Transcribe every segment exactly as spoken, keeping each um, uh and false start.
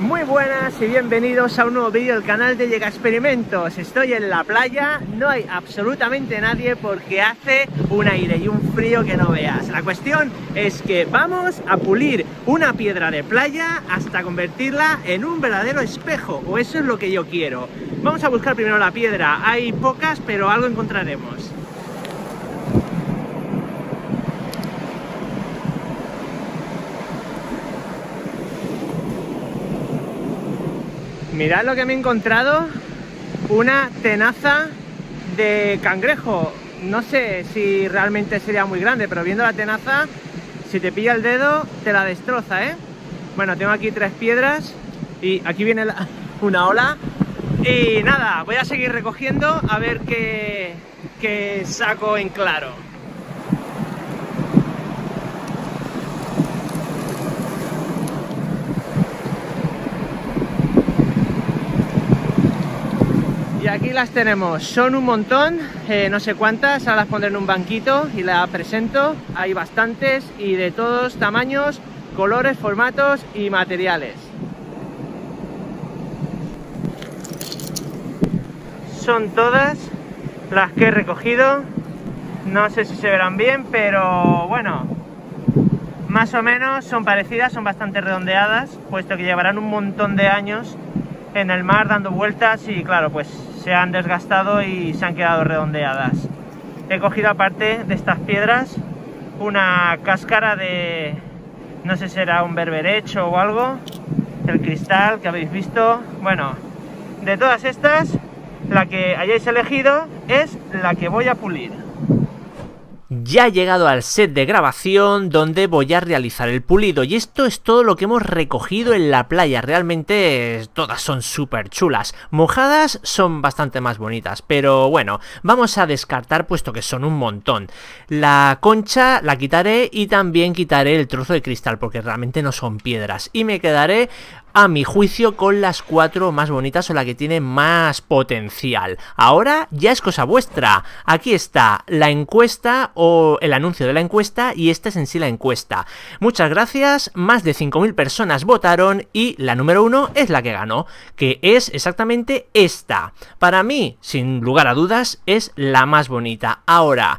Muy buenas y bienvenidos a un nuevo vídeo del canal de Llega Experimentos. Estoy en la playa, no hay absolutamente nadie porque hace un aire y un frío que no veas. La cuestión es que vamos a pulir una piedra de playa hasta convertirla en un verdadero espejo, o eso es lo que yo quiero. Vamos a buscar primero la piedra, hay pocas pero algo encontraremos. Mirad lo que me he encontrado, una tenaza de cangrejo. No sé si realmente sería muy grande, pero viendo la tenaza, si te pilla el dedo, te la destroza, ¿eh? Bueno, tengo aquí tres piedras y aquí viene la, una ola. Y nada, voy a seguir recogiendo a ver qué, qué saco en claro. Y aquí las tenemos, son un montón, eh, no sé cuántas, ahora las pondré en un banquito y las presento. Hay bastantes y de todos tamaños, colores, formatos y materiales. Son todas las que he recogido, no sé si se verán bien, pero bueno, más o menos son parecidas, son bastante redondeadas, puesto que llevarán un montón de años en el mar dando vueltas y claro, pues se han desgastado y se han quedado redondeadas. He cogido aparte de estas piedras una cáscara de, no sé si será un berberecho o algo, el cristal que habéis visto. Bueno, de todas estas, la que hayáis elegido es la que voy a pulir. Ya he llegado al set de grabación donde voy a realizar el pulido y esto es todo lo que hemos recogido en la playa. Realmente todas son súper chulas, mojadas son bastante más bonitas, pero bueno, vamos a descartar puesto que son un montón. La concha la quitaré y también quitaré el trozo de cristal porque realmente no son piedras y me quedaré a mi juicio con las cuatro más bonitas o la que tiene más potencial. Ahora ya es cosa vuestra. Aquí está la encuesta o el anuncio de la encuesta y esta es en sí la encuesta. Muchas gracias, más de cinco mil personas votaron y la número uno es la que ganó, que es exactamente esta. Para mí, sin lugar a dudas, es la más bonita. Ahora,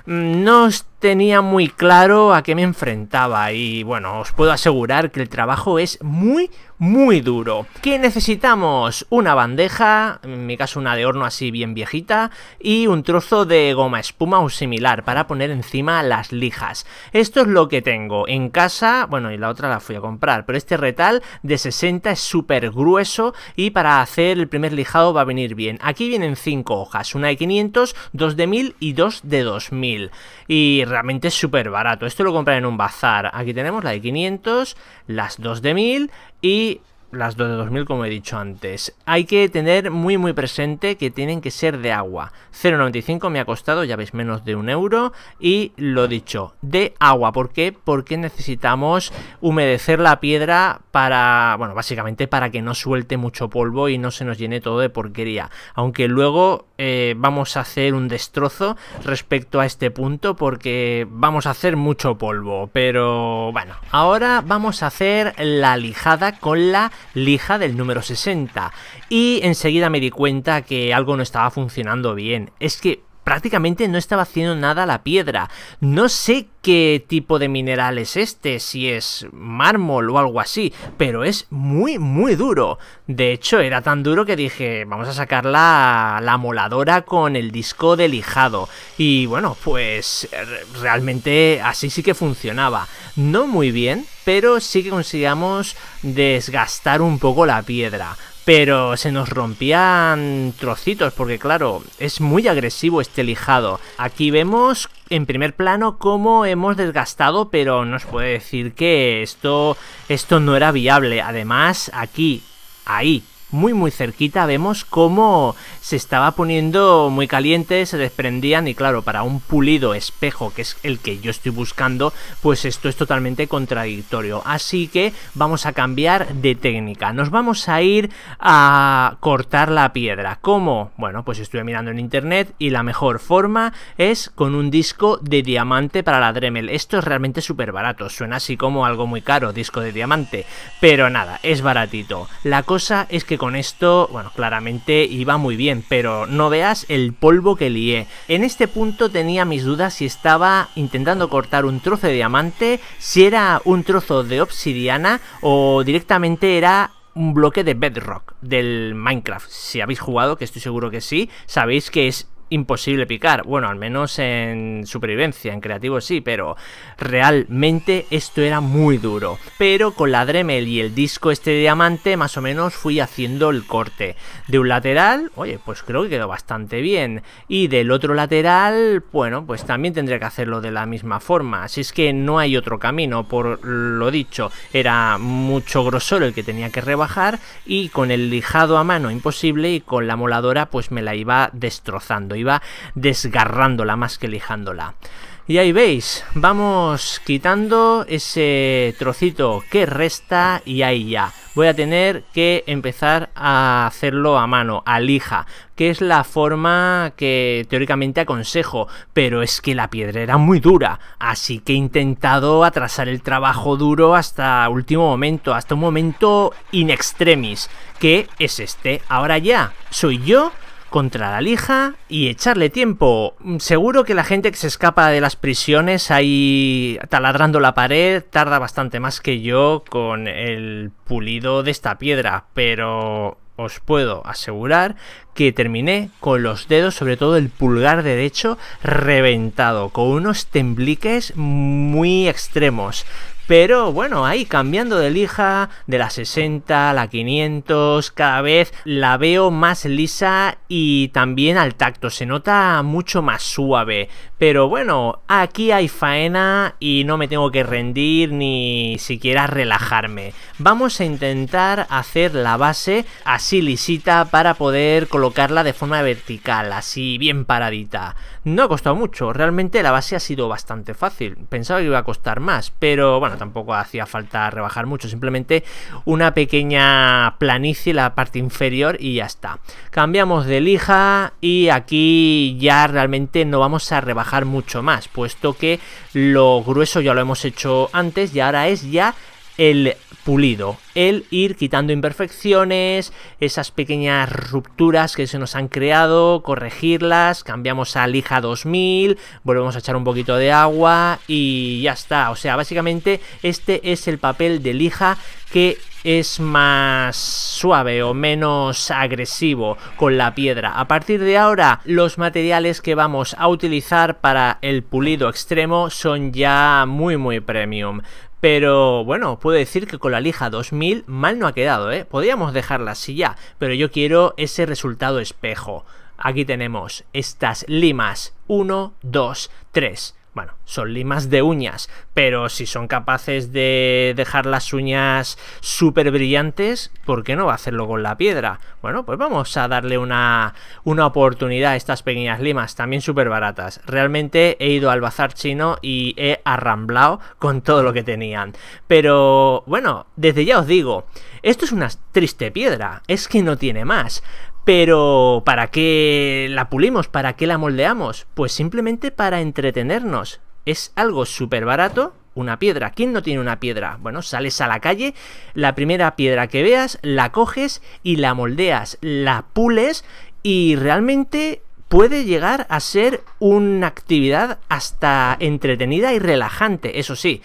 no tenía muy claro a qué me enfrentaba y bueno, os puedo asegurar que el trabajo es muy muy duro. ¿Qué necesitamos? Una bandeja, en mi caso una de horno así bien viejita, y un trozo de goma espuma o similar para poner encima las lijas. Esto es lo que tengo en casa, bueno, y la otra la fui a comprar, pero este retal de sesenta es súper grueso y para hacer el primer lijado va a venir bien. Aquí vienen cinco hojas, una de quinientos, dos de mil y dos de dos mil. Y realmente es súper barato, esto lo compré en un bazar. Aquí tenemos la de quinientos, las dos de mil y las dos de dos mil como he dicho antes. Hay que tener muy muy presente que tienen que ser de agua. cero coma noventa y cinco me ha costado, ya veis, menos de un euro. Y lo dicho, de agua. ¿Por qué? Porque necesitamos humedecer la piedra para, bueno, básicamente para que no suelte mucho polvo y no se nos llene todo de porquería. Aunque luego eh, vamos a hacer un destrozo respecto a este punto porque vamos a hacer mucho polvo. Pero bueno, ahora vamos a hacer la lijada con la lija del número sesenta y enseguida me di cuenta que algo no estaba funcionando bien. Es que prácticamente no estaba haciendo nada la piedra. No sé qué tipo de mineral es este, si es mármol o algo así, pero es muy muy duro. De hecho era tan duro que dije, vamos a sacar la, la moladora con el disco de lijado. Y bueno, pues realmente así sí que funcionaba. No muy bien, pero sí que conseguíamos desgastar un poco la piedra. Pero se nos rompían trocitos porque claro, es muy agresivo este lijado. Aquí vemos en primer plano cómo hemos desgastado, pero nos puede decir que esto, esto no era viable. Además, aquí, ahí, muy muy cerquita vemos cómo se estaba poniendo muy caliente, se desprendían y claro, para un pulido espejo, que es el que yo estoy buscando, pues esto es totalmente contradictorio. Así que vamos a cambiar de técnica, nos vamos a ir a cortar la piedra. ¿Cómo? Bueno, pues estuve mirando en internet y la mejor forma es con un disco de diamante para la Dremel. Esto es realmente súper barato, suena así como algo muy caro, disco de diamante, pero nada, es baratito. La cosa es que con esto, bueno, claramente iba muy bien, pero no veas el polvo que lié. En este punto tenía mis dudas si estaba intentando cortar un trozo de diamante, si era un trozo de obsidiana o directamente era un bloque de Bedrock del Minecraft. Si habéis jugado, que estoy seguro que sí, sabéis que es imposible picar, bueno, al menos en supervivencia, en creativo sí, pero realmente esto era muy duro. Pero con la Dremel y el disco este de diamante más o menos fui haciendo el corte. De un lateral, oye, pues creo que quedó bastante bien, y del otro lateral, bueno, pues también tendría que hacerlo de la misma forma. Si es que no hay otro camino, por lo dicho, era mucho grosor el que tenía que rebajar, y con el lijado a mano imposible, y con la moladora pues me la iba destrozando, iba desgarrándola más que lijándola. Y ahí veis, vamos quitando ese trocito que resta y ahí ya. Voy a tener que empezar a hacerlo a mano, a lija, que es la forma que teóricamente aconsejo, pero es que la piedra era muy dura, así que he intentado atrasar el trabajo duro hasta último momento, hasta un momento in extremis, que es este. Ahora ya, soy yo contra la lija y echarle tiempo. Seguro que la gente que se escapa de las prisiones ahí taladrando la pared tarda bastante más que yo con el pulido de esta piedra, pero os puedo asegurar que terminé con los dedos, sobre todo el pulgar derecho, reventado, con unos tembliques muy extremos. Pero bueno, ahí cambiando de lija, de la sesenta a la quinientos, cada vez la veo más lisa y también al tacto, se nota mucho más suave. Pero bueno, aquí hay faena y no me tengo que rendir ni siquiera relajarme. Vamos a intentar hacer la base así lisita para poder colocarla de forma vertical, así bien paradita. No ha costado mucho, realmente la base ha sido bastante fácil. Pensaba que iba a costar más, pero bueno, tampoco hacía falta rebajar mucho, simplemente una pequeña planicie en la parte inferior y ya está. Cambiamos de lija y aquí ya realmente no vamos a rebajar mucho más, puesto que lo grueso ya lo hemos hecho antes y ahora es ya el pulido, el ir quitando imperfecciones, esas pequeñas rupturas que se nos han creado, corregirlas, cambiamos a lija dos mil, volvemos a echar un poquito de agua y ya está. O sea, básicamente este es el papel de lija que es más suave o menos agresivo con la piedra. A partir de ahora, los materiales que vamos a utilizar para el pulido extremo son ya muy muy premium. Pero bueno, puedo decir que con la lija dos mil mal no ha quedado, ¿eh? Podríamos dejarla así ya, pero yo quiero ese resultado espejo. Aquí tenemos estas limas, uno, dos, tres. Bueno, son limas de uñas, pero si son capaces de dejar las uñas súper brillantes, ¿por qué no va a hacerlo con la piedra? Bueno, pues vamos a darle una, una oportunidad a estas pequeñas limas, también súper baratas. Realmente he ido al bazar chino y he arramblado con todo lo que tenían. Pero bueno, desde ya os digo, esto es una triste piedra, es que no tiene más. Pero ¿para qué la pulimos? ¿Para qué la moldeamos? Pues simplemente para entretenernos. Es algo súper barato, una piedra. ¿Quién no tiene una piedra? Bueno, sales a la calle, la primera piedra que veas, la coges y la moldeas, la pules y realmente puede llegar a ser una actividad hasta entretenida y relajante, eso sí.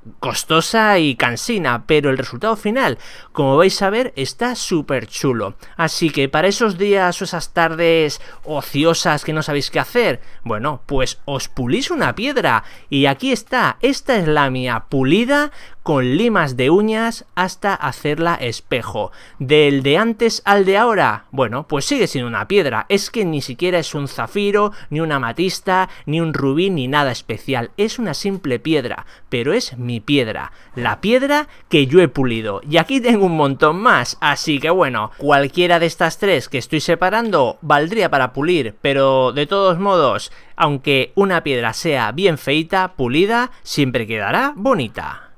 Costosa y cansina, pero el resultado final, como vais a ver, está súper chulo. Así que para esos días o esas tardes ociosas que no sabéis qué hacer, bueno, pues os pulís una piedra y aquí está, esta es la mía pulida con limas de uñas hasta hacerla espejo. ¿Del de antes al de ahora? Bueno, pues sigue siendo una piedra, es que ni siquiera es un zafiro, ni una amatista, ni un rubí, ni nada especial, es una simple piedra, pero es mi piedra, la piedra que yo he pulido, y aquí tengo un montón más, así que bueno, cualquiera de estas tres que estoy separando valdría para pulir, pero de todos modos, aunque una piedra sea bien feita, pulida, siempre quedará bonita.